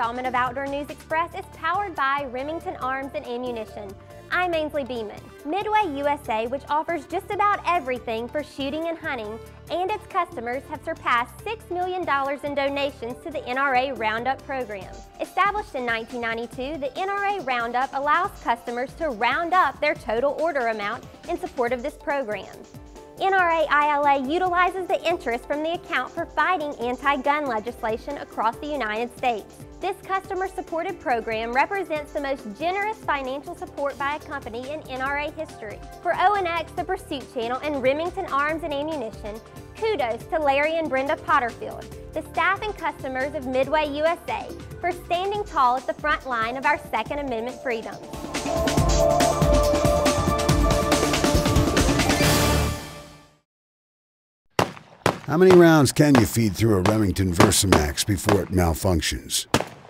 installment of Outdoor News Express is powered by Remington Arms and Ammunition. I'm Ainsley Beeman. Midway USA, which offers just about everything for shooting and hunting, and its customers have surpassed $6 million in donations to the NRA Roundup program. Established in 1992, the NRA Roundup allows customers to round up their total order amount in support of this program. NRA ILA utilizes the interest from the account for fighting anti-gun legislation across the United States. This customer-supported program represents the most generous financial support by a company in NRA history. For ONX, the Pursuit Channel, and Remington Arms and Ammunition, kudos to Larry and Brenda Potterfield, the staff and customers of Midway USA, for standing tall at the front line of our Second Amendment freedoms. How many rounds can you feed through a Remington Versamax before it malfunctions?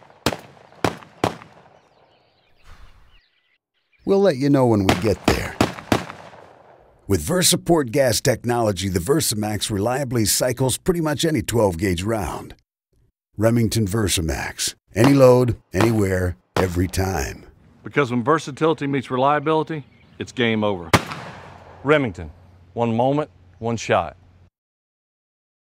We'll let you know when we get there. With VersaPort gas technology, the Versamax reliably cycles pretty much any 12-gauge round. Remington Versamax. Any load, anywhere, every time. Because when versatility meets reliability, it's game over. Remington. One moment, one shot.